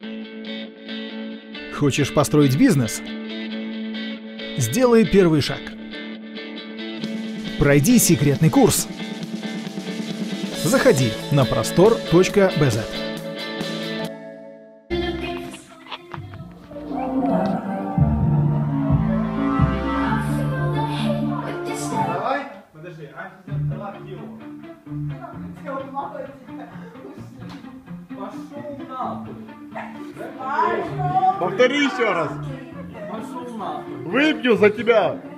Хочешь построить бизнес? Сделай первый шаг. Пройди секретный курс. Заходи на prostor.bz. Давай, подожди, пошел нахуй. Повтори еще раз. Пошел нахуй. Выпью за тебя.